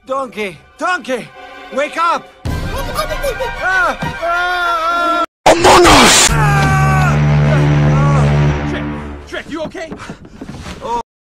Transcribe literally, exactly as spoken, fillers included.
Donkey! Donkey! Wake up! Ah! Ah! Among Us! Ah! Shrek, Shrek, you okay?